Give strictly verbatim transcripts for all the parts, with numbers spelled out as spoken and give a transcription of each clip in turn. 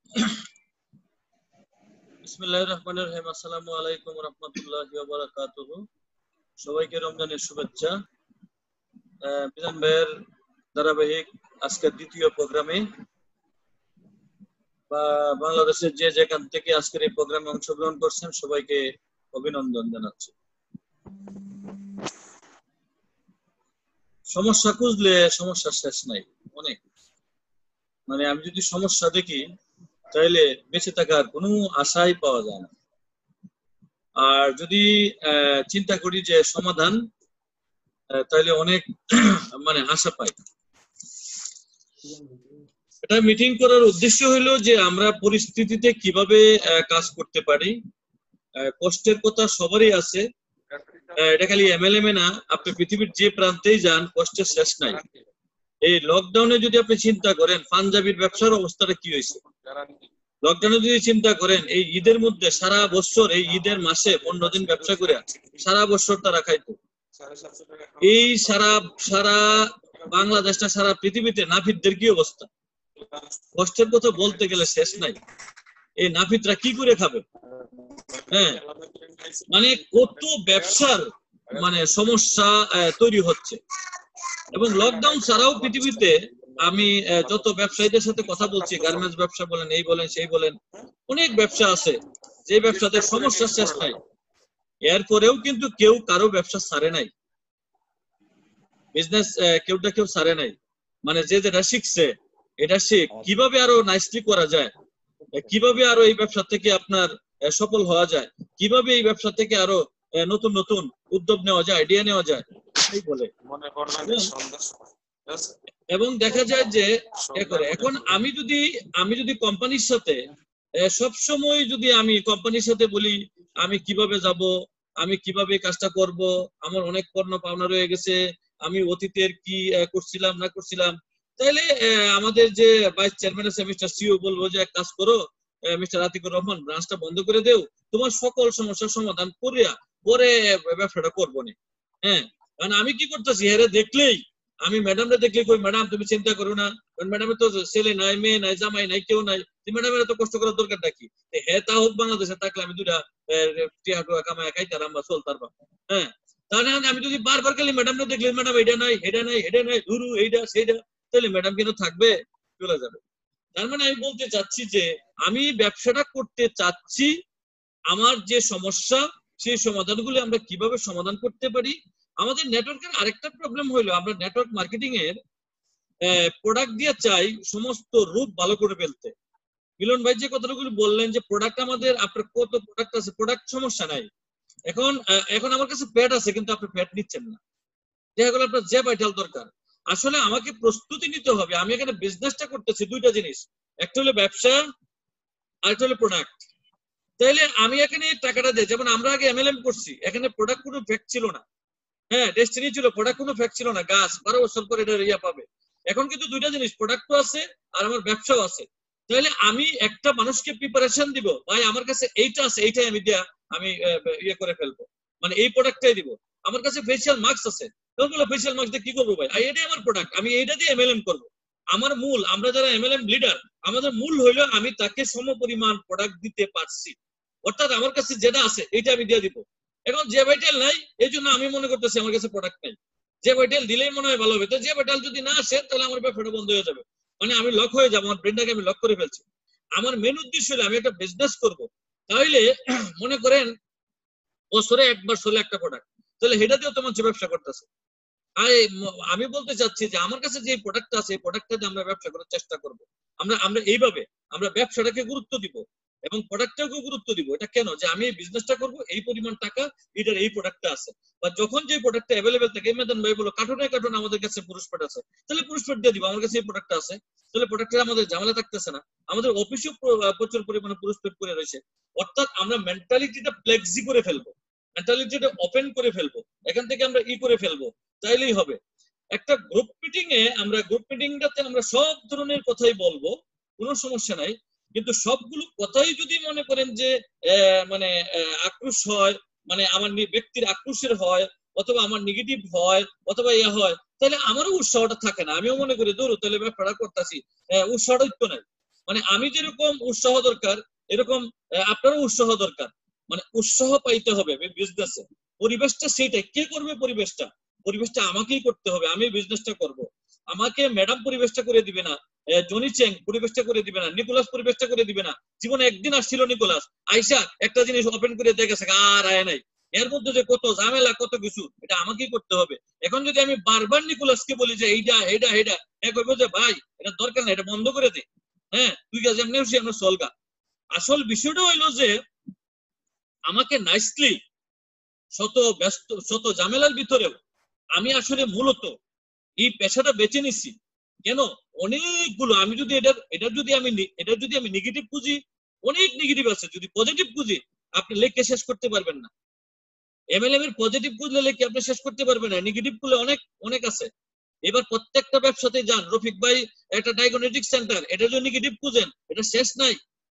বিসমিল্লাহির রহমানির রহিম। আসসালামু আলাইকুম ওয়া রাহমাতুল্লাহি ওয়া বারাকাতুহু। সবাইকে রমজানের শুভেচ্ছা। বিধান ভাইয়ের ধারাবাহিক আজকের দ্বিতীয় প্রোগ্রামে বা বাংলাদেশের যে যেখান থেকে আজকের এই প্রোগ্রামে অংশগ্রহণ করছেন সবাইকে অভিনন্দন জানাচ্ছি। সমস্যা খুঁজলে সমস্যা শেষ নাই, অনেক। মানে আমি যদি সমস্যা দেখি তাহলে বেঁচে থাকার কোনো আশাই পাওয়া যায় না। আর যদি চিন্তা করি যে সমাধান, তাহলে অনেক মানে আশা পাই। এটা মিটিং করার উদ্দেশ্য হলো যে আমরা পরিস্থিতিতে কিভাবে কাজ করতে পারি। কষ্টের কথা সবারই আছে, এটা খালি এমএলএম এ না, আপনি পৃথিবীর যে প্রান্তেই যান কষ্টের শেষ নাই। এই লকডাউনে যদি আপনি চিন্তা করেন পাঞ্জাবির ব্যবসার অবস্থাটা কি হয়েছে, লকডাউনে যদি চিন্তা করেন এই ঈদের মধ্যে সারা বছর এই ঈদের মাসে পনেরো দিন ব্যবসা করে সারা বছর তারা খাইতো। এই সারা সারা বাংলাদেশটা সারা পৃথিবীতে নাফিদদের কি অবস্থা, কষ্টের কথা বলতে গেলে শেষ নাই। এই নাফিদরা কি করে খাবে? হ্যাঁ, মানে কত ব্যবসার মানে সমস্যা তৈরি হচ্ছে। এবং লকডাউন ছাড়াও পৃথিবীতে আমি যত ব্যবসায়ীদের সাথে কথা বলছি, গার্মেন্টস ব্যবসা বলেন, এই বলেন সেই বলেন, অনেক ব্যবসা আছে যে ব্যবসাতে সমস্যা শেষ নাই। এরপরেও কিন্তু কেউ কারো ব্যবসা ছাড়ে নাই, বিজনেস কেউটা কেউ ছাড়ে নাই। মানে যে যেটা শিখছে এটা শিখ কিভাবে আরো নাইসলি করা যায়, কিভাবে আরো এই ব্যবসা থেকে আপনার সফল হওয়া যায়, কিভাবে এই ব্যবসা থেকে আরো নতুন নতুন উদ্যোগ নেওয়া যায়, আইডিয়া নেওয়া যায় এই বলে। এবং দেখা যায় যে এখন আমি যদি আমি যদি কোম্পানির সাথে সব সময় যদি আমি কোম্পানির সাথে বলি আমি কিভাবে যাব, আমি কিভাবে কাজটা করব, আমার অনেক পণ্য পাওনা রয়ে গেছে, আমি অতীতের কি করছিলাম না করছিলাম, তাহলে আমাদের যে ভাইস চেয়ারম্যান আছে মিস্টার সিও বলবো যে এক কাজ করো মিস্টার আতিকুর রহমান, ব্রাঞ্চটা বন্ধ করে দেও, তোমার সকল সমস্যার সমাধান করিয়া পরে ব্যবসাটা করবো না। হ্যাঁ, কারণ আমি কি করতেছি, হেরে দেখলেই আমি ম্যাডামরা দেখলে কই ম্যাডাম তুমি চিন্তা করো না, ম্যাডামের তো ছেলে নাই, মেয়ে নাই, জামাই নাই, কেউ নাই, ম্যাডামের এত কষ্ট করার দরকারটা কি? হ্যাঁ, তা হোক বাংলাদেশে থাকলে আমি দুটা টিয়া কামায় খাইতাম বা চলতাম। হ্যাঁ, তাহলে আমি যদি বারবার খালি ম্যাডামরা দেখলে ম্যাডাম এটা নাই এটা নাই এটা নাই ধুরু এইটা সেইটা, তাহলে ম্যাডাম কিন্তু থাকবে, চলে যাবে। তার মানে আমি বলতে চাচ্ছি যে আমি ব্যবসাটা করতে চাচ্ছি, আমার যে সমস্যা সেই সমাধানগুলো আমরা কিভাবে সমাধান করতে পারি। আমাদের নেটওয়ার্কের আরেকটা প্রবলেম হইলো আমরা নেটওয়ার্ক মার্কেটিং এর প্রোডাক্ট দিয়ে চাই সমস্ত রূপ ভালো করে ফেলতে। মিলন ভাই যে কথাগুলো বললেন যে প্রোডাক্ট আমাদের, আপনার কত প্রোডাক্ট আছে, প্রোডাক্ট সমস্যা নাই। এখন এখন আমার কাছে প্যাড আছে কিন্তু আপনি প্যাড নিচ্ছেন না, দেখা গেল আপনার যে ভাইটাল দরকার। আসলে আমাকে প্রস্তুতি নিতে হবে, আমি এখানে বিজনেসটা করতেছি দুইটা জিনিস, একটা হলো ব্যবসা আর একটা হলো প্রোডাক্ট। তাইলে আমি এখানে টাকাটা দিই, যেমন আমরা আগে এমএলএম করছি, এখানে প্রোডাক্ট কোনো ফ্যাক্ট ছিল না। হ্যাঁ, ডেস্টিনি ছিল, প্রোডাক্ট কোনো ফ্যাক্ট ছিল না, গাছ বারো বছর পরে এটা ইয়া পাবে। এখন কিন্তু দুইটা জিনিস, প্রোডাক্টও আছে আর আমার ব্যবসাও আছে। তাহলে আমি একটা মানুষকে প্রিপারেশন দিব, ভাই আমার কাছে এইটা আছে, এইটাই আমি দিয়া আমি ইয়ে করে ফেলবো, মানে এই প্রোডাক্টটাই দিব। আমার কাছে ফেসিয়াল মাস্ক আছে, তখন বলো ফেসিয়াল মাস্ক দিয়ে কি করবো ভাই, এটাই আমার প্রোডাক্ট, আমি এইটা দিয়ে এমএলএম করবো। আমার মূল, আমরা যারা এমএলএম লিডার, আমাদের মূল হইলো আমি তাকে সম পরিমাণ প্রোডাক্ট দিতে পারছি, অর্থাৎ আমার কাছে যেটা আছে এইটা আমি দিয়ে দিব। এখন যে ভাইটাল নাই, এই জন্য আমি মনে করতেছি আমার কাছে প্রোডাক্ট নাই। যে ভাইটাল দিলেই মনে হয় ভালো হবে, তো যে ভাইটাল যদি না আসে তাহলে আমার ব্যবসাটা বন্ধ হয়ে যাবে, মানে আমি লক হয়ে যাবো, আমার ব্রেনটাকে আমি লক করে ফেলছি। আমার মেন উদ্দেশ্য হলো আমি একটা বিজনেস করব, তাহলে মনে করেন বছরে একবার ষোলো একটা প্রোডাক্ট, তাহলে সেটা দিয়েও তোমার যে ব্যবসা করতেছে। আমি বলতে চাচ্ছি যে আমার কাছে যে প্রোডাক্টটা আছে এই প্রোডাক্টটা দিয়ে আমরা ব্যবসা করার চেষ্টা করব। আমরা আমরা এইভাবে আমরা ব্যবসাটাকে গুরুত্ব দিব এবং প্রোডাক্টটাকে গুরুত্ব দিব। এটা কেন, যে আমি এই বিজনেসটা করব, এই পরিমাণ টাকা এটার এই প্রোডাক্টটা আছে, বা যখন যে প্রোডাক্টটা অ্যাভেলেবেল থাকে, মেদান ভাই বলো কার্টুনে কার্টুনে আমাদের কাছে পুরস্কার আছে, তাহলে পুরস্কার দিয়ে দিব, আমার কাছে এই প্রোডাক্টটা আছে, তাহলে প্রোডাক্টটা আমাদের ঝামেলা থাকতেছে না। আমাদের অফিসেও প্রচুর পরিমাণে পুরস্কার করে রয়েছে, অর্থাৎ আমরা মেন্টালিটিটা ফ্লেক্সি করে ফেলবো, মেন্টালিটিটা ওপেন করে ফেলবো, এখান থেকে আমরা ই করে ফেলবো, তাইলেই হবে। একটা গ্রুপ মিটিং এ আমরা গ্রুপ মিটিংটাতে আমরা সব ধরনের কথাই বলবো, কোনো সমস্যা নাই, কিন্তু সবগুলো কথাই যদি মনে করেন যে মানে আক্রোশ হয়, মানে আমার ব্যক্তির আক্রোশের হয়, অথবা আমার নেগেটিভ হয়, অথবা ইয়া হয়, তাহলে আমারও উৎসাহটা থাকে না, আমিও মনে করি দূর তাহলে ব্যাপারটা করতেছি, উৎসাহটা তো নাই। মানে আমি যেরকম উৎসাহ দরকার এরকম আপনারও উৎসাহ দরকার, মানে উৎসাহ পাইতে হবে বিজনেসে। পরিবেশটা সেইটাই, কে করবে পরিবেশটা? পরিবেশটা আমাকেই করতে হবে, আমি বিজনেসটা করব। আমাকে ম্যাডাম পরিবেশটা করে দিবে না, জনি চেং পরিবেশটা করে দিবে না, নিকোলাস পরিবেশটা করে দিবে না। জীবনে একদিন আসছিল নিকোলাস, আইসা একটা জিনিস ওপেন করে দেখেছে আর আয় নাই। এর মধ্যে যে কত ঝামেলা কত কিছু, এটা আমাকেই করতে হবে। এখন যদি আমি বারবার নিকোলাসকে বলি যে এইটা এইটা এইটা, এ কইবো যে ভাই এটা দরকার না, এটা বন্ধ করে দে, হ্যাঁ তুই কাজ এমনি আমরা সলগা। আসল বিষয়টা হইলো যে আমাকে নাইসলি শত ব্যস্ত শত ঝামেলার ভিতরেও আমি আসলে মূলত এই পেশাটা বেছে নিছি। কেন? অনেকগুলো আমি যদি এটার এটার যদি আমি এটার যদি আমি নেগেটিভ বুঝি, অনেক নেগেটিভ আছে। যদি পজিটিভ বুঝি আপনি লেখে শেষ করতে পারবেন না। এমএলএম এর পজিটিভ বুঝলে লেখে আপনি শেষ করতে পারবেন না, নেগেটিভ গুলো অনেক অনেক আছে। এবার প্রত্যেকটা ব্যবসাতে যান, রফিক ভাই একটা ডায়াগনস্টিক সেন্টার, এটা যদি নেগেটিভ বুঝেন এটা শেষ নাই।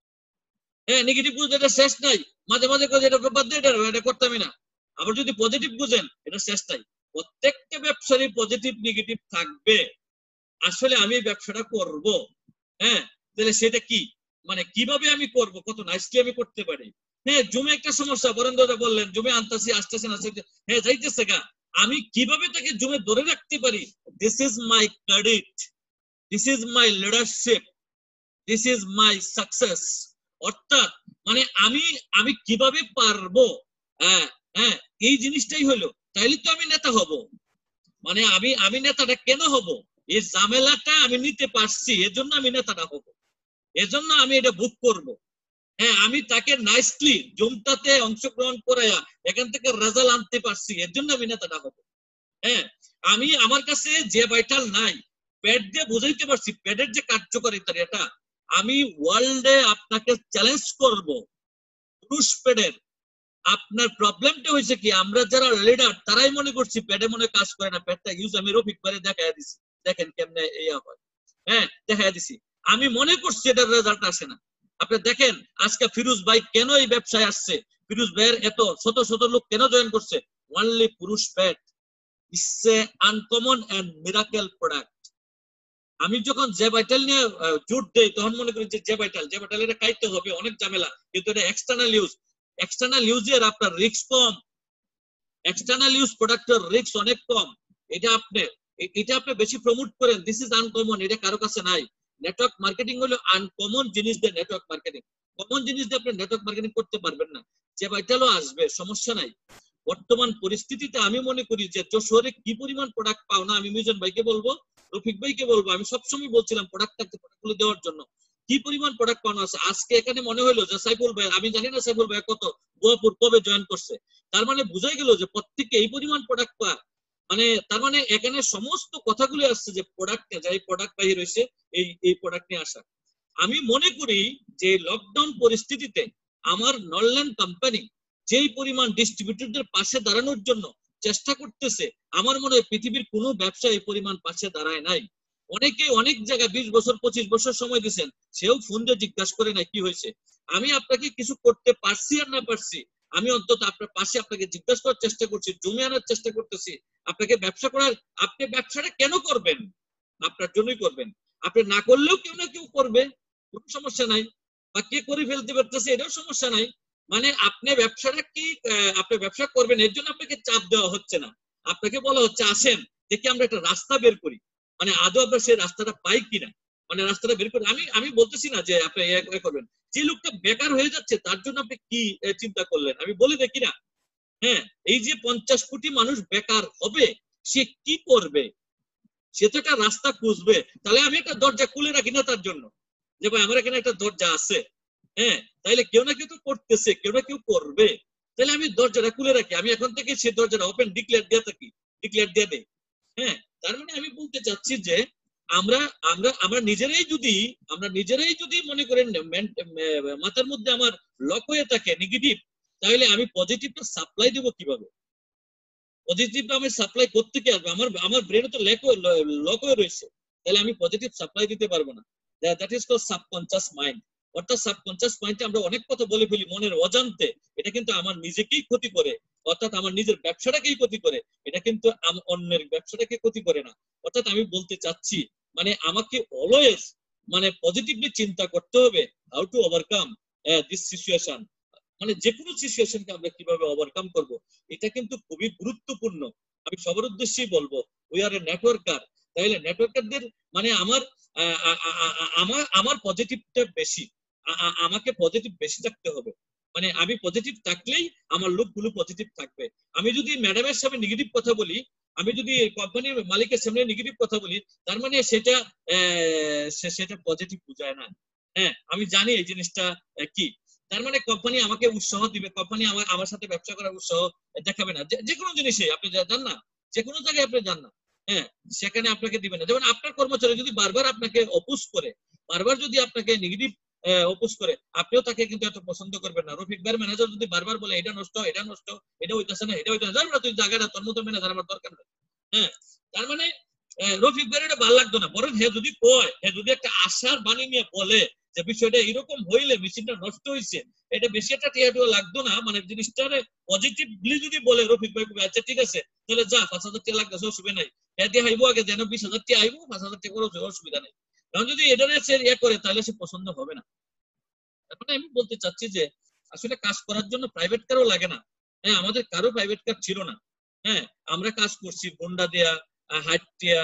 হ্যাঁ নেগেটিভ বুঝলে এটা শেষ নাই, মাঝে মাঝে করে এটা বাদ দিয়ে এটা এটা করতামই না। আবার যদি পজিটিভ বুঝেন এটা শেষ নাই। প্রত্যেকটা ব্যবসারই পজিটিভ নেগেটিভ থাকবে। আসলে আমি ব্যবসাটা করব, হ্যাঁ তাহলে সেটা কি, মানে কিভাবে আমি করব, কত নাইসলি আমি করতে পারি। হ্যাঁ জমে একটা সমস্যা, বরেন্দ্রদা বললেন জমে আনতাছি আসতেছে না, হ্যাঁ যাইতেছে গা, আমি কিভাবে তাকে জমে ধরে রাখতে পারি? This is my credit, this is my leadership, this is my success. অর্থাৎ মানে আমি আমি কিভাবে পারবো, হ্যাঁ হ্যাঁ এই জিনিসটাই হলো, তাইলে তো আমি নেতা হব। মানে আমি আমি নেতাটা কেন হব? এই ঝামেলাটা আমি নিতে পারছি এজন্য আমি নেতাটা হব, এজন্য আমি এটা বুক করব। হ্যাঁ আমি তাকে নাইসলি জমটাতে অংশগ্রহণ করাইয়া এখান থেকে রেজাল্ট আনতে পারছি, এর জন্য আমি নেতাটা হব। হ্যাঁ আমি আমার কাছে যে ভাইটাল নাই, প্যাড দিয়ে বুঝাইতে পারছি প্যাডের যে কার্যকারিতা, এটা আমি ওয়ার্ল্ডে আপনাকে চ্যালেঞ্জ করব পুরুষ প্যাডের। আপনার প্রবলেমটা হয়েছে কি, আমরা যারা লিডার তারাই মনে করছি প্যাডে মনে কাজ করে না, প্যাডটা ইউজ আমি রফিক করে দেখাই দিছি, দেখেন কেমনে ইয়া হয়। হ্যাঁ দেখাই দিছি, আমি মনে করছি এটার রেজাল্ট আসে না। আপনি দেখেন আজকে ফিরোজ ভাই কেন এই ব্যবসায় আসছে, ফিরোজ ভাইয়ের এত শত শত লোক কেন জয়েন করছে, অনলি পুরুষ pad. It's a uncommon and miracle product. আমি যখন যে ভাইটাল নিয়ে জোর দেই তখন মনে করি যে যে ভাইটাল যে ভাইটাল এটা কাইতে হবে, অনেক ঝামেলা, কিন্তু এটা এক্সটার্নাল ইউজ, এক্সটার্নাল ইউজের আপনার রিস্ক কম, এক্সটার্নাল ইউজ প্রোডাক্টের রিস্ক অনেক কম। এটা আপনি এটা আপনি বেশি প্রমোট করেন, দিস ইজ আনকমন, এটা কারো কাছে নাই। নেটওয়ার্ক মার্কেটিং হলো আনকমন জিনিস দিয়ে নেটওয়ার্ক মার্কেটিং, কমন জিনিস দিয়ে আপনি নেটওয়ার্ক মার্কেটিং করতে পারবেন না। যে ভাইটালও আসবে সমস্যা নাই। বর্তমান পরিস্থিতিতে আমি মনে করি যে যশোরে কি পরিমাণ প্রোডাক্ট পাও না, আমি মিজান ভাইকে বলবো, রফিক ভাইকে বলবো, আমি সবসময় বলছিলাম প্রোডাক্টটাকে প্রোডাক্টগুলো দেওয়ার জন্য, কি পরিমাণ প্রোডাক্ট পাওয়া আছে। আজকে এখানে মনে হলো যে সাইফুল ভাই, আমি জানি না সাইফুল ভাই কত গোয়াপুর কবে জয়েন করছে, তার মানে বুঝাই গেল যে প্রত্যেককে এই পরিমাণ প্রোডাক্ট পায়। মানে তার মানে এখানে সমস্ত কথাগুলো আসছে যে প্রোডাক্ট যাই প্রোডাক্ট বাহির হয়েছে এই এই প্রোডাক্ট নিয়ে আসা। আমি মনে করি যে লকডাউন পরিস্থিতিতে আমার নরল্যান্ড কোম্পানি যেই পরিমাণ ডিস্ট্রিবিউটরদের পাশে দাঁড়ানোর জন্য চেষ্টা করতেছে, আমার মনে হয় পৃথিবীর কোনো ব্যবসা এই পরিমাণ পাশে দাঁড়ায় নাই। অনেকে অনেক জায়গায় বিশ বছর পঁচিশ বছর সময় দিচ্ছেন, সেও ফোন দিয়ে জিজ্ঞাসা করে না কি হয়েছে। আমি আপনাকে কিছু করতে পারছি আর না পারছি, আমি অন্তত আপনার পাশে আপনাকে জিজ্ঞাসা করার চেষ্টা করছি, জমি আনার চেষ্টা করতেছি, আপনাকে ব্যবসা করার। আপনি ব্যবসাটা কেন করবেন? আপনার জন্যই করবেন, আপনি না করলেও কেউ না কেউ করবে, কোনো সমস্যা নাই। বা কে করে ফেলতে পারতেছে এটাও সমস্যা নাই। মানে আপনি ব্যবসাটা কি আপনি ব্যবসা করবেন এর জন্য আপনাকে চাপ দেওয়া হচ্ছে না, আপনাকে বলা হচ্ছে আসেন দেখি আমরা একটা রাস্তা বের করি, মানে আদৌ আমরা সেই রাস্তাটা পাই কিনা, মানে রাস্তাটা বের করি। আমি আমি বলতেছি না যে আপনি এ করবেন, যে লোকটা বেকার হয়ে যাচ্ছে তার জন্য আপনি কি চিন্তা করলেন, আমি বলে দেখি না। হ্যাঁ এই যে পঞ্চাশ কোটি মানুষ বেকার হবে, সে কি করবে? সে তো একটা রাস্তা খুঁজবে। তাহলে আমি একটা দরজা খুলে রাখি না তার জন্য, যে ভাই আমার এখানে একটা দরজা আছে, হ্যাঁ তাইলে কেউ না কেউ তো করতেছে, কেউ না কেউ করবে, তাহলে আমি দরজাটা খুলে রাখি, আমি এখন থেকে সেই দরজাটা ওপেন ডিক্লেয়ার দিয়ে থাকি, ডিক্লেয়ার দিয়ে দেই। হ্যাঁ তার মানে আমি বলতে চাচ্ছি যে আমরা আমরা আমরা নিজেরাই যদি আমরা নিজেরাই যদি মনে করেন মাথার মধ্যে আমার লক হয়ে থাকে নেগেটিভ, তাহলে আমি পজিটিভটা সাপ্লাই দেবো কিভাবে? পজিটিভটা আমি সাপ্লাই করতে কি আসবে? আমার আমার ব্রেনে তো লক হয়ে রয়েছে, তাহলে আমি পজিটিভ সাপ্লাই দিতে পারবো না। That is called subconscious mind. অর্থাৎ সাবকনসিয়াস মাইন্ডে আমরা অনেক কথা বলে ফেলি মনের অজান্তে, এটা কিন্তু আমার নিজেকেই ক্ষতি করে, অর্থাৎ আমার নিজের ব্যবসাটাকেই ক্ষতি করে, এটা কিন্তু অন্যের ব্যবসাটাকে ক্ষতি করে না। অর্থাৎ আমি বলতে চাচ্ছি মানে আমাকে অলওয়েজ মানে পজিটিভলি চিন্তা করতে হবে how to overcome this situation, মানে যে কোনো সিচুয়েশনকে আমরা কিভাবে ওভারকাম করব, এটা কিন্তু খুবই গুরুত্বপূর্ণ। আমি সবার উদ্দেশ্যেই বলবো উই আর এ নেটওয়ার্কার, তাইলে নেটওয়ার্কারদের মানে আমার আমার আমার পজিটিভটা বেশি, আমাকে পজিটিভ বেশি থাকতে হবে, মানে আমি পজিটিভ থাকলেই আমার লোকগুলো পজিটিভ থাকবে। আমি যদি ম্যাডামের সামনে নেগেটিভ কথা বলি, আমি যদি কোম্পানির মালিকের সামনে নেগেটিভ কথা বলি, তার মানে সেটা সেটা পজিটিভ বোঝায় না। হ্যাঁ, আমি জানি এই জিনিসটা কি, তার মানে কোম্পানি আমাকে উৎসাহ দিবে, কোম্পানি আমার আমার সাথে ব্যবসা করার উৎসাহ দেখাবে না। যে কোনো জিনিসে আপনি যান না, যে কোনো জায়গায় আপনি যান না, হ্যাঁ, সেখানে আপনাকে দিবে না। যেমন আপনার কর্মচারী যদি বারবার আপনাকে অপোজ করে, বারবার যদি আপনাকে নেগেটিভ অপোজ করে, আপনিও তাকে কিন্তু এত পছন্দ করবেন না। রফিক ভাইয়ের ম্যানেজার যদি বারবার বলে এটা নষ্ট, এটা নষ্ট, এটা হইতেছে না, এটা হইতেছে না, তুই জায়গাটা তোর মতো ম্যানেজার আমার দরকার নেই। হ্যাঁ, তার মানে রফিক ভাইয়ের এটা ভালো লাগতো না, বরং হে যদি কয়, হে যদি একটা আশার বাণী নিয়ে বলে যে বিষয়টা এরকম হইলে মেশিনটা নষ্ট হয়েছে, এটা বেশি একটা টিয়াটিও লাগতো না, মানে জিনিসটা পজিটিভলি যদি বলে রফিক ভাই আচ্ছা ঠিক আছে তাহলে যা পাঁচ হাজার টাকা লাগতেছে অসুবিধা নাই, এতে আইবো আগে যেন বিশ হাজার টাকা আইবো, পাঁচ হাজার টাকা করে অসুবিধা নেই। কারণ যদি এটা সে ইয়ে করে তাহলে সে পছন্দ হবে না। তারপরে আমি বলতে চাচ্ছি যে আসলে কাজ করার জন্য প্রাইভেট কারও লাগে না। হ্যাঁ, আমাদের কারো প্রাইভেট কার ছিল না। হ্যাঁ, আমরা কাজ করছি বন্ডা দেয়া, হাট দেয়া,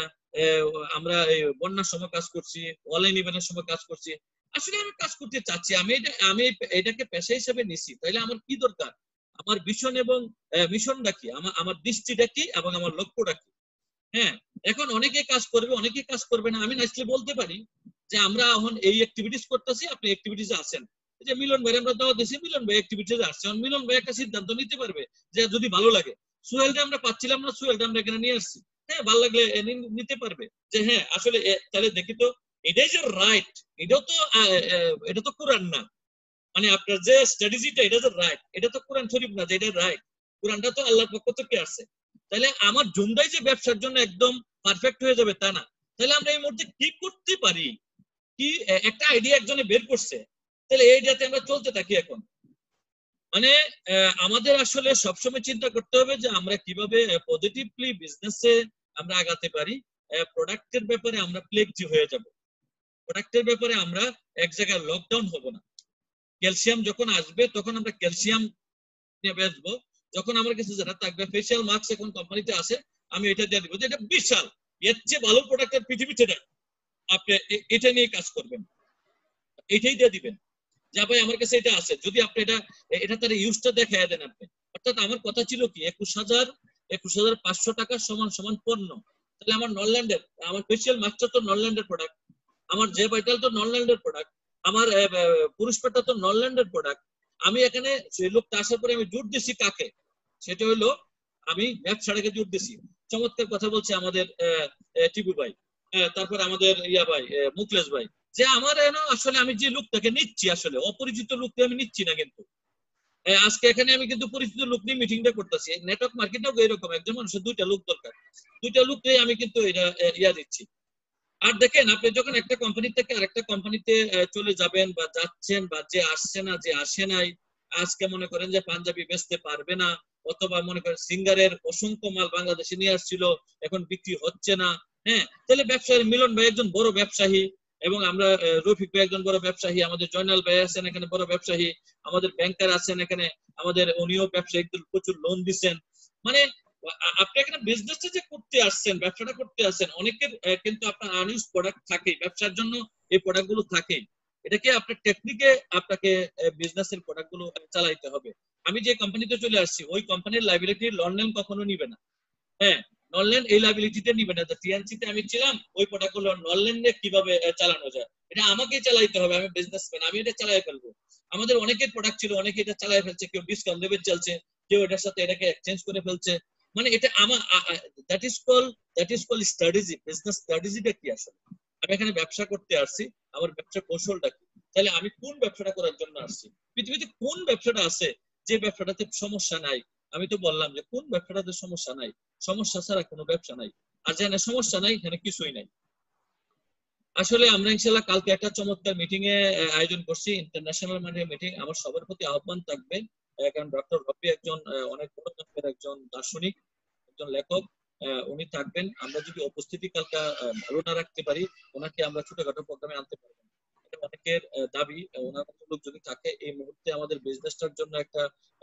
আমরা বন্যার সময় কাজ করছি, অনলাইন ইভেন্টের সময় কাজ করছি। আসলে আমি কাজ করতে চাচ্ছি, আমি এটা আমি এটাকে পেশা হিসেবে নিছি, তাইলে আমার কি দরকার, আমার ভিশন এবং মিশনটা কি, আমার আমার দৃষ্টিটা কি এবং আমার লক্ষ্যটা কি। হ্যাঁ, এখন অনেকে কাজ করবে, অনেকে কাজ করবে না। আমি নাইসলি বলতে পারি যে আমরা এখন এই অ্যাক্টিভিটিস করতেছি, আপনি অ্যাক্টিভিটিসে আসেন। যে মিলন ভাই আমরা দাওয়াত দিয়েছি, মিলন ভাই অ্যাক্টিভিটিসে আসছে, মিলন ভাই একটা সিদ্ধান্ত নিতে পারবে যে যদি ভালো লাগে, সোহেলটা আমরা পাচ্ছিলাম না, সোহেলটা আমরা এখানে নিয়ে আসছি, হ্যাঁ ভালো লাগলে নিতে পারবে যে হ্যাঁ আসলে তাহলে দেখি তো এটাই যে রাইট, এটাও তো এটা তো কোরআন না, মানে আপনার যে স্ট্র্যাটেজিটা এটা যে রাইট, এটা তো কোরআন শরীফ না যে এটা রাইট, কোরআনটা তো আল্লাহর পক্ষ থেকে আসছে। তাহলে আমার জুমটাই যে ব্যবসার জন্য একদম পারফেক্ট হয়ে যাবে তা না। তাহলে আমরা এই মুহূর্তে কি করতে পারি, কি একটা আইডিয়া একজনে বের করছে, তাহলে এই আইডিয়াতে আমরা চলতে থাকি। এখন মানে আমাদের আসলে সবসময় চিন্তা করতে হবে যে আমরা কিভাবে পজিটিভলি বিজনেসে আমরা আগাতে পারি। প্রোডাক্টের ব্যাপারে আমরা ফ্লেক্সি হয়ে যাব, প্রোডাক্টের ব্যাপারে আমরা এক জায়গায় লকডাউন হব না। ক্যালসিয়াম যখন আসবে তখন আমরা ক্যালসিয়াম নিয়ে বেচবো, যখন আমার কাছে যেটা থাকবে ফেসিয়াল মাস্ক এখন কোম্পানিতে আছে, আমি এটা দিয়ে দিব, এটা বিশাল, এর চেয়ে ভালো প্রোডাক্ট আর পৃথিবীতে নেই, আপনি এটা নিয়ে কাজ করবেন, এটাই দিয়ে দিবেন যা ভাই আমার কাছে এটা আছে, যদি আপনি এটা এটা তার ইউজটা দেখায় দেন আপনি। অর্থাৎ আমার কথা ছিল কি একুশ হাজার একুশ হাজার পাঁচশো টাকা সমান সমান পণ্য, তাহলে আমার নরল্যান্ডের, আমার ফেসিয়াল মাস্কটা তো নরল্যান্ডের প্রোডাক্ট, আমার জে ভাইটাল তো নরল্যান্ডের প্রোডাক্ট, আমার পুরুষ পেটা তো নরল্যান্ডের প্রোডাক্ট। আমি এখানে সেই লোকটা আসার পরে আমি জোর দিছি কাকে, সেটা হলো আমি ব্যবসাটাকে জোর দিছি। চমৎকার কথা বলছে আমাদের টিপু ভাই, তারপর আমাদের ইয়া ভাই মুকলেশ ভাই, যে আমার আসলে আমি যে লোকটাকে নিচ্ছি আসলে অপরিচিত লোককে আমি নিচ্ছি না, কিন্তু আজকে এখানে আমি কিন্তু পরিচিত লোক নিয়ে মিটিংটা করতেছি। নেটওয়ার্ক মার্কেটটাও এরকম, একজন মানুষের দুইটা লোক দরকার, দুইটা লোককে আমি কিন্তু এটা ইয়া দিচ্ছি। আর দেখেন আপনি যখন একটা কোম্পানি থেকে আরেকটা কোম্পানিতে চলে যাবেন বা যাচ্ছেন, বা যে আসছে না যে আসে নাই, আজকে মনে করেন যে পাঞ্জাবি বেচতে পারবে না, অথবা মনে করেন সিঙ্গারের অসংখ্য মাল বাংলাদেশে নিয়ে আসছিল এখন বিক্রি হচ্ছে না, হ্যাঁ, তাহলে ব্যবসায়ী মিলন ভাই একজন বড় ব্যবসায়ী, এবং আমরা রফিক ভাই একজন বড় ব্যবসায়ী, আমাদের জয়নাল ভাই আছেন এখানে বড় ব্যবসায়ী, আমাদের ব্যাংকার আছেন এখানে, আমাদের উনিও ব্যবসায়ীদের প্রচুর লোন দিচ্ছেন। মানে আপনি এখানে বিজনেসটা যে করতে আসছেন, ব্যবসাটা করতে আসছেন, অনেকের কিন্তু আপনার আনইউজ প্রোডাক্ট থাকে, ব্যবসার জন্য এই প্রোডাক্ট গুলো থাকে, এটাকে আপনার টেকনিকে আপনাকে বিজনেসের প্রোডাক্ট গুলো চালাইতে হবে। আমি যে কোম্পানিতে চলে আসছি ওই কোম্পানির লাইবিলিটি লন্ডন কখনো নিবে না, হ্যাঁ, নরল্যান্ড এই লাইবিলিটিতে নিবে না। টিএনসি তে আমি ছিলাম, ওই প্রোডাক্ট গুলো নরল্যান্ডে কিভাবে চালানো যায় এটা আমাকেই চালাইতে হবে, আমি বিজনেসম্যান, আমি এটা চালাই ফেলবো। আমাদের অনেকের প্রোডাক্ট ছিল, অনেকে এটা চালাই ফেলছে, কেউ ডিসকাউন্ট লেভেল চলছে, কেউ এটার সাথে এটাকে এক্সচেঞ্জ করে ফেলছে। মানে এটা আমার that is call that is call strategy. Business স্ট্র্যাটেজিটা কি আসলে, আমি এখানে ব্যবসা করতে আসছি, আমার ব্যবসার কৌশলটা কি, তাহলে আমি কোন ব্যবসাটা করার জন্য আসছি, পৃথিবীতে কোন ব্যবসাটা আছে যে ব্যবসাটাতে সমস্যা নাই। আমি তো বললাম যে কোন ব্যবসাটাতে সমস্যা নাই, সমস্যা ছাড়া কোনো ব্যবসা নাই, আর যেখানে সমস্যা নাই এখানে কিছুই নাই। আসলে আমরা ইনশাল্লাহ কালকে একটা চমৎকার মিটিং এ আয়োজন করছি, ইন্টারন্যাশনাল মানে মিটিং। আমার সবার প্রতি আহ্বান থাকবে, কারণ ডক্টর রফি একজন অনেক বড় মাপের একজন দার্শনিক, একজন লেখক, উনি থাকবেন। আমরা যদি উপস্থিতি কালকা ভালো না রাখতে পারি, ওনাকে আমরা ছোটখাটো প্রোগ্রামে আনতে পারবো না। এটা অনেকের দাবি। ওনার মতো লোক যদি থাকে এই মুহূর্তে আমাদের বিজনেসটার জন্য একটা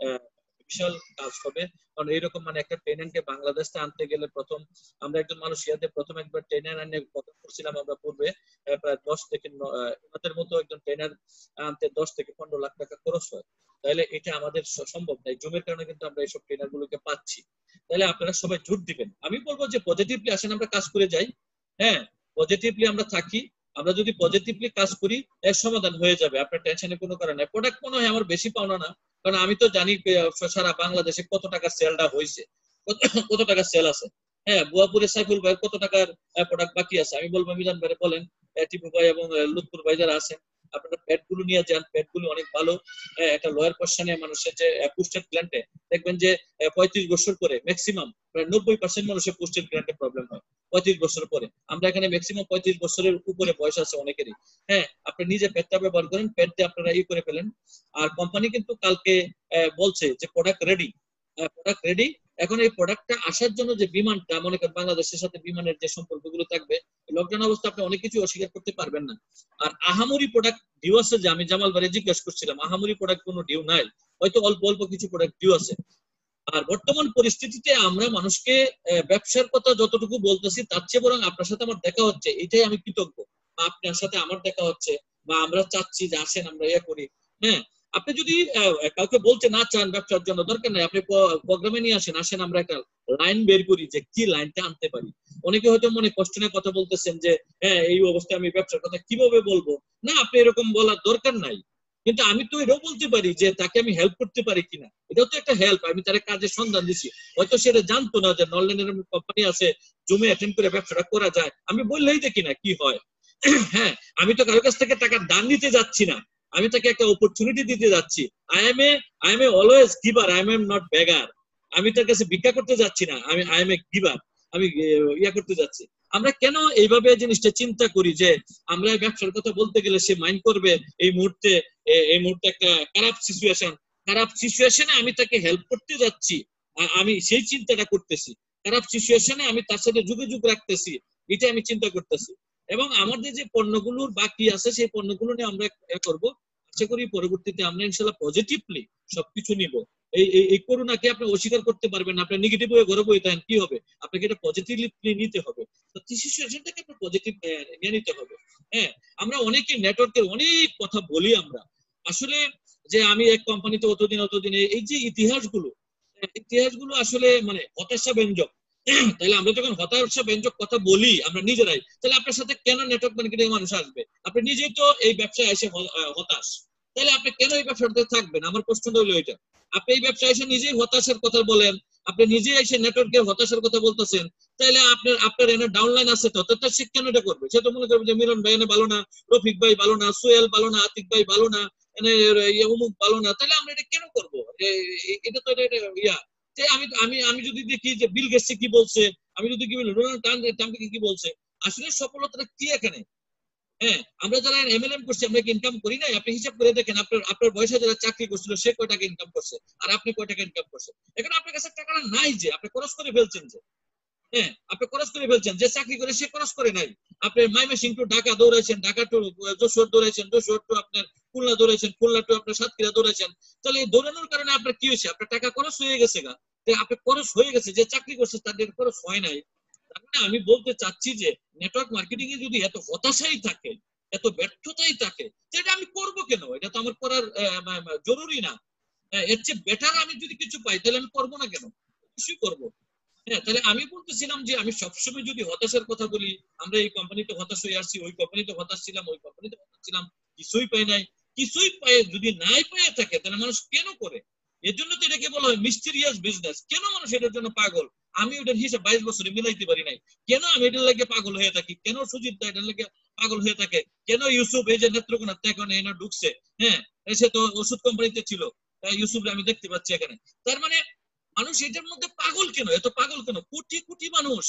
বিশাল কাজ হবে। কারণ এইরকম মানে একটা ট্রেনারকে বাংলাদেশে আনতে গেলে প্রথম আমরা একজন মানুষ ইয়াতে প্রথম একবার ট্রেনার আনে কথা করছিলাম আমরা পূর্বে, প্রায় দশ থেকে ওনাদের মতো একজন ট্রেনার আনতে দশ থেকে পনেরো লাখ টাকা খরচ হয়। তাহলে এটা আমাদের সম্ভব নাই। জুমের কারণে কিন্তু আমরা এইসব ট্রেনার গুলোকে পাচ্ছি। তাহলে আপনারা সবাই জোর দিবেন। আমি বলবো যে পজিটিভলি আসেন, আমরা কাজ করে যাই। হ্যাঁ, পজিটিভলি আমরা থাকি। আমরা যদি পজিটিভলি কাজ করি এর সমাধান হয়ে যাবে। আপনার টেনশনের কোনো কারণ নাই। প্রোডাক্ট মনে হয় আমার বেশি পাওনা না, কারণ আমি তো জানি সারা বাংলাদেশে কত টাকা সেলটা হয়েছে, কত টাকা সেল আছে। হ্যাঁ, বুয়াপুরে সাইফুল ভাই কত টাকার প্রোডাক্ট বাকি আছে। আমি বলবো মিজান ভাই বলেন, টিপু ভাই এবং লুৎফুর ভাই যারা আছেন, আপনারা প্যাড গুলো নিয়ে যান। প্যাড গুলো অনেক ভালো। একটা লোয়ার পোর্শনে মানুষের যে পোস্টেড গ্ল্যান্ডে দেখবেন যে পঁয়ত্রিশ বছর পরে ম্যাক্সিমাম প্রায় নব্বই পার্সেন্ট মানুষের পোস্টেড গ্ল্যান্ডে প্রবলেম হয় পঁয়ত্রিশ বছর পরে। আমরা এখানে ম্যাক্সিমাম পঁয়ত্রিশ বছরের উপরে বয়স আছে অনেকেরই। হ্যাঁ, আপনি নিজে প্যাডটা ব্যবহার করেন, প্যাড দিয়ে আপনারা ই করে ফেলেন। আর কোম্পানি কিন্তু কালকে বলছে যে প্রোডাক্ট রেডি, প্রোডাক্ট রেডি। এখন এই প্রোডাক্টটা আসার জন্য যে বিমানটা মনে করেন বাংলাদেশের সাথে বিমানের যে সম্পর্কগুলো থাকবে, লকডাউন অবস্থা আপনি অনেক কিছু অস্বীকার করতে পারবেন না। আর আহামরি প্রোডাক্ট ডিউ আছে, যে আমি জামাল ভাই জিজ্ঞেস করছিলাম, আহামরি প্রোডাক্ট কোনো ডিউ নাই, হয়তো অল্প অল্প কিছু প্রোডাক্ট ডিউ আছে। আর বর্তমান পরিস্থিতিতে আমরা মানুষকে ব্যবসার কথা যতটুকু বলতেছি তার চেয়ে বরং আপনার সাথে আমার দেখা হচ্ছে, এটাই আমি কৃতজ্ঞ। বা আপনার সাথে আমার দেখা হচ্ছে, বা আমরা চাচ্ছি যে আসেন আমরা ইয়ে করি। হ্যাঁ, আপনি যদি কাউকে বলতে না চান ব্যবসার জন্য, দরকার নাই, আপনি প্রোগ্রামে নিয়ে আসেন, আসেন আমরা একটা লাইন বের করি যে কি লাইনটা আনতে পারি। অনেকে হয়তো মনে কষ্ট নিয়ে কথা বলতেছেন যে হ্যাঁ এই অবস্থায় আমি ব্যবসার কথা কিভাবে বলবো। না, আপনি এরকম বলার দরকার নাই। কিন্তু আমি তো এটাও বলতে পারি যে তাকে আমি হেল্প করতে পারি কিনা, এটাও তো একটা হেল্প। আমি তার কাজের সন্ধান দিচ্ছি, হয়তো সেটা জানতো না যে নলেনের কোম্পানি আছে, জুমে অ্যাটেন্ড করে ব্যবসাটা করা যায়। আমি বললেই দেখি না কি হয়। হ্যাঁ, আমি তো কারোর কাছ থেকে টাকার দান নিতে যাচ্ছি না, আমি তাকে একটা অপরচুনিটি দিতে যাচ্ছি। I am a I am a always giver, I am not beggar. আমি তার কাছে ভিক্ষা করতে যাচ্ছি না, আমি আই এম এ গিভার, আমি ইয়া করতে যাচ্ছি। আমরা কেন এইভাবে জিনিসটা চিন্তা করি যে আমরা ব্যবসার কথা বলতে গেলে সে মাইন্ড করবে? এই মুহূর্তে এই মুহূর্তে একটা খারাপ সিচুয়েশন, খারাপ সিচুয়েশনে আমি তাকে হেল্প করতে যাচ্ছি, আমি সেই চিন্তাটা করতেছি। খারাপ সিচুয়েশনে আমি তার সাথে যোগাযোগ রাখতেছি, এটা আমি চিন্তা করতেছি। এবং আমাদের যে পণ্যগুলোর বাকি আছে সেই পণ্যগুলো নিয়ে আমরা করবো। আশা করি পরবর্তীতে আমরা ইনশাল্লাহ পজিটিভলি সবকিছু নিব। এই এই করোনাকে আপনি অস্বীকার করতে পারবেন না। আপনি নেগেটিভ হয়ে ঘরে বই থাকেন, কি হবে? আপনাকে এটা পজিটিভলি নিতে হবে। তো সিচুয়েশনটাকে আপনি পজিটিভ নিয়ে নিতে হবে। হ্যাঁ, আমরা অনেকে নেটওয়ার্কের অনেক কথা বলি আমরা, আসলে যে আমি এক কোম্পানিতে অতদিন অতদিন এই যে ইতিহাসগুলো ইতিহাসগুলো আসলে মানে হতাশা ব্যঞ্জক। তাহলে আমরা যখন হতাশা ব্যঞ্জক কথা বলি আমরা নিজেরাই, তাহলে আপনার সাথে কেন নেটওয়ার্ক মার্কেটিং মানুষ আসবে? আপনি নিজেই তো এই ব্যবসায় এসে হতাশ, তাহলে আপনি কেন এই ব্যবসাতে থাকবেন? আমার প্রশ্ন হলো এটা। আপনি এই ব্যবসায় এসে নিজেই হতাশার কথা বলেন, আপনি নিজেই এসে নেটওয়ার্কের হতাশার কথা বলতেছেন, তাহলে আপনার আপনার এনে ডাউনলাইন আছে তো, তো সে কেন এটা করবে? সে তো মনে করবে যে মিলন ভাই এনে ভালো না, রফিক ভাই ভালো না, সোহেল ভালো না, আতিক ভাই ভালো না, এনে অমুক ভালো না, তাহলে আমরা এটা কেন করবো? এটা তো ইয়া যে আমি আমি আমি যদি দেখি যে বিল গেটস কি বলছে, আমি যদি কি বলি ডোনাল্ড ট্রাম্প কি বলছে, আসলে সফলতাটা কি এখানে? হ্যাঁ, আমরা যারা এমএলএম করছি আমরা কি ইনকাম করি নাই? আপনি হিসাব করে দেখেন, আপনার আপনার বয়সে যারা চাকরি করছিল সে কয় টাকা ইনকাম করছে আর আপনি কয় টাকা ইনকাম করছেন। এখানে আপনার কাছে টাকাটা নাই, যে আপনি খরচ করে ফেলছেন। যে হ্যাঁ, আপনি খরচ করে ফেলছেন। যে চাকরি করে সে খরচ করে নাই। আপনি মাইমেসিং টু ঢাকা দৌড়াইছেন, ঢাকা টু যশোর দৌড়াইছেন, যশোর টু আপনার খুলনা দৌড়াইছেন, খুলনা টু আপনার সাতক্ষীরা দৌড়াইছেন। তাহলে এই দৌড়ানোর কারণে আপনার কি হয়েছে? আপনার টাকা খরচ হয়ে গেছে গা। আপনি খরচ হয়ে গেছে, যে চাকরি করছে তাদের খরচ হয় নাই। তার মানে আমি বলতে চাচ্ছি যে নেটওয়ার্ক মার্কেটিং এ যদি এত হতাশাই থাকে, এত ব্যর্থতাই থাকে, সেটা আমি করব কেন? এটা তো আমার করার জরুরি না। এর চেয়ে বেটার আমি যদি কিছু পাই তাহলে আমি করবো না কেন? কিছুই করবো। হ্যাঁ, তাহলে আমি বলতেছিলাম যে আমি সবসময় যদি হতাশার কথা বলি, আমরা এই কোম্পানিতে হতাশ হয়ে আসছি, ওই কোম্পানিতে হতাশ ছিলাম, ওই কোম্পানিতে হতাশ ছিলাম, কিছুই পাই নাই, কিছুই পাই যদি নাই পেয়ে থাকে, তাহলে মানুষ কেন করে? এর জন্য তো এটাকে বলা হয় মিস্টেরিয়াস বিজনেস। কেন মানুষ এটার জন্য পাগল? আমি ওটার হিসাব বাইশ বছরে মিলাইতে পারি নাই। কেন আমি এটার লাগে পাগল হয়ে থাকি? কেন সুজিত দা এটার লাগে পাগল হয়ে থাকে? কেন ইউসুফ এই যে নেত্রকোনা এখন এনে ঢুকছে, হ্যাঁ সে তো ওষুধ কোম্পানিতে ছিল, ইউসুফ আমি দেখতে পাচ্ছি এখানে। তার মানে মানুষ এটার মধ্যে পাগল কেন? এত পাগল কেন? কোটি কোটি মানুষ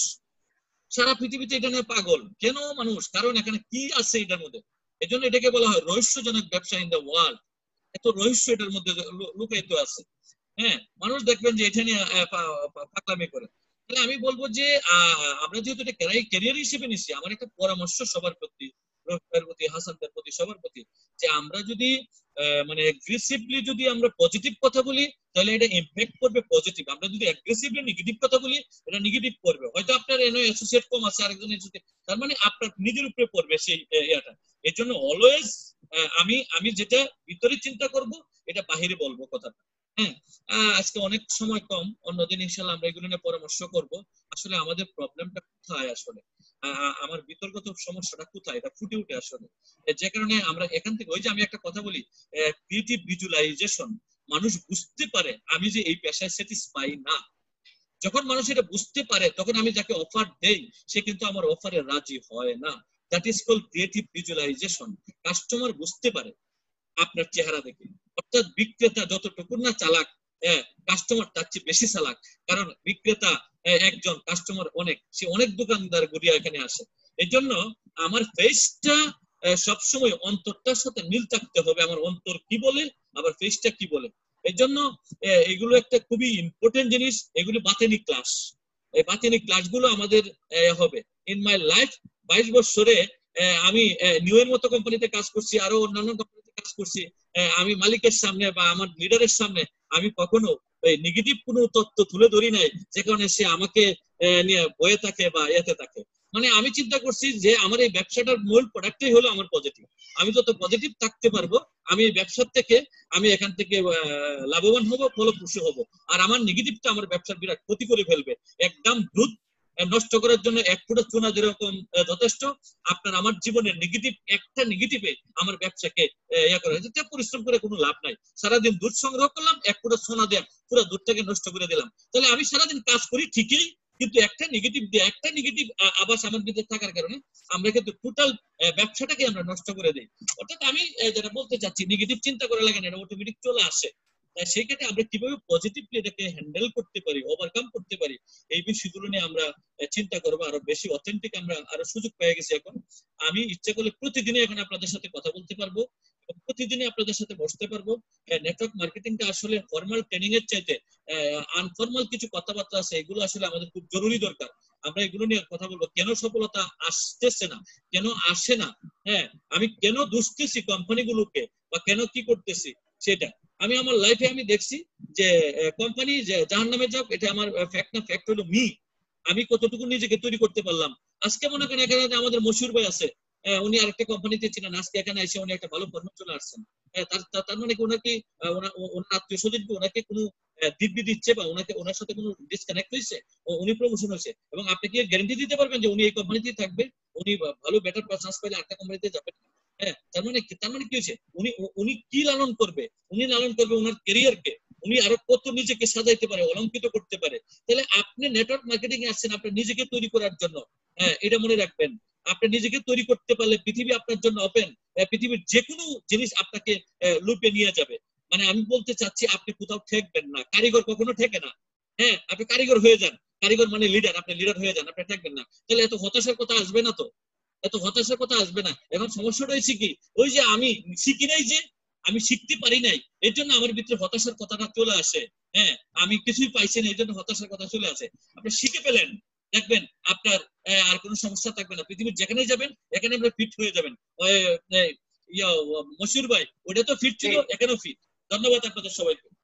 সারা পৃথিবীতে এটা নিয়ে পাগল কেন মানুষ? কারণ এখানে কি আছে এটার মধ্যে? এই জন্য এটাকে বলা হয় রহস্যজনক ব্যবসা ইন দ্য ওয়ার্ল্ড। এত রহস্য এটার মধ্যে লুকায়িত আছে। হ্যাঁ, মানুষ দেখবেন যে এটা নিয়ে পাগলামি করে। তাহলে আমি বলবো যে আমরা যেহেতু এটা ক্যারিয়ার হিসেবে নিচ্ছি, আমার একটা পরামর্শ সবার প্রতি, রফিকের প্রতি, হাসানদের প্রতি, সবার প্রতি, যে আমরা যদি মানে অ্যাগ্রেসিভলি যদি আমরা পজিটিভ কথা বলি তাহলে এটা ইমপ্যাক্ট করবে পজিটিভ। আমরা যদি অ্যাগ্রেসিভলি নেগেটিভ কথা বলি এটা নেগেটিভ করবে। হয়তো আপনার এনে অ্যাসোসিয়েট কম আছে, আরেকজন অ্যাসোসিয়েট, তার মানে আপনার নিজের উপরে পড়বে সেই ইয়াটা। এর জন্য অলওয়েজ আমি আমি যেটা ভিতরে চিন্তা করব এটা বাহিরে বলবো কথাটা। হ্যাঁ, আজকে অনেক সময় কম, অন্যদিন ইনশাআল্লাহ আমরা এগুলো নিয়ে পরামর্শ করব। আসলে আমাদের প্রবলেমটা কোথায়, আসলে আমার বিতর্কত সমস্যাটা কোথায়, এটা ফুটে উঠে আসলে। যে কারণে আমরা এখান থেকে, ওই যে আমি একটা কথা বলি, ক্রিয়েটিভ ভিজুয়ালাইজেশন, মানুষ বুঝতে পারে আমি যে এই পেশায় স্যাটিসফাই না। যখন মানুষ এটা বুঝতে পারে তখন আমি যাকে অফার দেই সে কিন্তু আমার অফারে রাজি হয় না। That is called creative visualisation. Customer বুঝতে পারে আপনার চেহারা দেখে, অর্থাৎ বিক্রেতা যতটুকু না চালাক, কাস্টমার তার চেয়ে বেশি চালাক। কারণ বিক্রেতা একজন, কাস্টমার অনেক, সে অনেক দোকানদার ঘুরিয়া এখানে আসে। এই জন্য আমার ফেসটা সবসময় অন্তরটার সাথে মিল থাকতে হবে, আমার অন্তর কি বলে আবার ফেসটা কি বলে। এই জন্য এগুলো একটা খুবই ইম্পর্টেন্ট জিনিস। এগুলো বাতেনি ক্লাস, এই বাতেনি ক্লাসগুলো আমাদের হবে। ইন মাই লাইফ বাইশ বছরে আমি নিউ এর মতো কোম্পানিতে কাজ করছি, আরো অন্যান্য কোম্পানিতে কাজ করছি। আমি মালিকের সামনে বা আমার লিডারের সামনে আমি কখনো নেগেটিভ কোনো তথ্য তুলে ধরি নাই যে কারণে সে আমাকে নিয়ে বয়ে থাকে বা এতে থাকে। মানে আমি চিন্তা করছি যে আমার এই ব্যবসাটার মূল প্রোডাক্টই হলো আমার পজিটিভ। আমি যত পজিটিভ থাকতে পারবো আমি এই ব্যবসার থেকে আমি এখান থেকে লাভবান হব, ফলপ্রসূ হব। আর আমার নেগেটিভটা আমার ব্যবসার বিরাট ক্ষতি করে ফেলবে। একদম দুধ নষ্ট করার জন্য এক ফুটা চুনা যেরকম যথেষ্ট, আপনার আমার জীবনের নেগেটিভ একটা নেগেটিভে আমার ব্যবসাকে ইয়া করে, পরিশ্রম করে কোনো লাভ নাই। সারাদিন দুধ সংগ্রহ করলাম, এক ফুটা সোনা দেয়া পুরো দুধটাকে নষ্ট করে দিলাম। তাহলে আমি সারাদিন কাজ করি ঠিকই, কিন্তু একটা নেগেটিভ দিয়ে একটা নেগেটিভ আবাস আমার ভিতরে থাকার কারণে আমরা কিন্তু টোটাল ব্যবসাটাকে আমরা নষ্ট করে দিই। অর্থাৎ আমি যেটা বলতে চাচ্ছি, নেগেটিভ চিন্তা করা লাগে না, এটা অটোমেটিক চলে আসে। সেই ক্ষেত্রে আমরা কিভাবে পজিটিভলি এটাকে হ্যান্ডেল করতে পারি, ওভারকাম করতে পারি, এই বিষয়গুলো নিয়ে আমরা চিন্তা করবো। আরো বেশি অথেন্টিক আমরা আরো সুযোগ পেয়ে গেছি এখন। আমি ইচ্ছা করলে প্রতিদিনই এখন আপনাদের সাথে কথা বলতে পারবো, প্রতিদিনই আপনাদের সাথে বসতে পারবো। নেটওয়ার্ক মার্কেটিংটা আসলে ফর্মাল ট্রেনিং এর চাইতে আনফর্মাল কিছু কথাবার্তা আছে, এগুলো আসলে আমাদের খুব জরুরি দরকার। আমরা এগুলো নিয়ে কথা বলবো, কেন সফলতা আসতেছে না, কেন আসে না, হ্যাঁ আমি কেন দুষতেছি কোম্পানিগুলোকে বা কেন কি করতেছি সেটা। আমি আমার লাইফে আমি দেখছি যে কোম্পানি যে জাহান্নামে যাক, এটা আমার ফ্যাক্ট না, ফ্যাক্ট হলো মি, আমি কতটুকু নিজেকে তৈরি করতে পারলাম। আজকে মনে করেন এখানে আমাদের মশহুর ভাই আছে, উনি আরেকটা কোম্পানিতে ছিলেন, আজকে এখানে এসে উনি একটা ভালো ফর্মে চলে আসছেন। তার মানে কি ওনাকে ওনার আত্মীয় স্বজন কি ওনাকে কোনো দিব্যি দিচ্ছে বা ওনাকে ওনার সাথে কোনো ডিসকানেক্ট হয়েছে, উনি প্রমোশন হয়েছে, এবং আপনি কি গ্যারান্টি দিতে পারবেন যে উনি এই কোম্পানিতেই থাকবে? উনি ভালো বেটার চান্স পাইলে আরেকটা কোম্পানিতে যাবেন। হ্যাঁ, তার মানে তার মানে কি হয়েছে, উনি উনি কি লালন করবে? উনি লালন করবে ওনার ক্যারিয়ারকে, উনি আরো কত নিজেকে সাজাইতে পারে, অলঙ্কিত করতে পারে। তাহলে আপনি নেটওয়ার্ক মার্কেটিং এ আসছেন আপনার নিজেকে তৈরি করার জন্য। হ্যাঁ, এটা মনে রাখবেন, আপনি নিজেকে তৈরি করতে পারলে পৃথিবী আপনার জন্য ওপেন। পৃথিবীর যে কোনো জিনিস আপনাকে লুপে নিয়ে যাবে। মানে আমি বলতে চাচ্ছি আপনি কোথাও ঠেকবেন না, কারিগর কখনো ঠেকে না। হ্যাঁ, আপনি কারিগর হয়ে যান, কারিগর মানে লিডার, আপনি লিডার হয়ে যান, আপনি ঠেকবেন না। তাহলে এত হতাশার কথা আসবে না তো, এত হতাশার কথা আসবে না। এখন সমস্যাটা হয়েছে কি, ওই যে আমি শিখি নাই, যে আমি শিখতে পারি নাই, এর জন্য আমার ভিতরে হতাশার কথাটা চলে আসে। হ্যাঁ, আমি কিছুই পাইছি না, এই জন্য হতাশার কথা চলে আসে। আপনি শিখে পেলেন, দেখবেন আপনার আর কোনো সমস্যা থাকবে না। পৃথিবীর যেখানেই যাবেন এখানে আপনি ফিট হয়ে যাবেন। মশহুর ভাই ওটা তো ফিট ছিল, এখানেও ফিট। ধন্যবাদ আপনাদের সবাইকে।